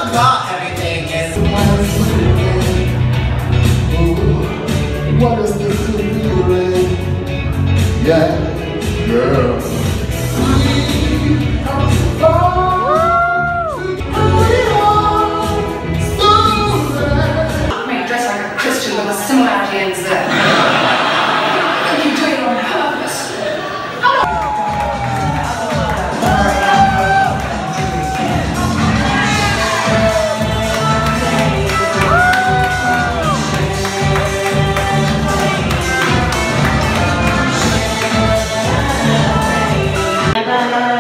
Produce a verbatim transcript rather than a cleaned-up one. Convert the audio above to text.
thought everything is. What is this feeling? Yeah, girl. We come so far. We are so glad. I may dress like a Christian, but the similarity ends there. I think you do it on purpose. Bye.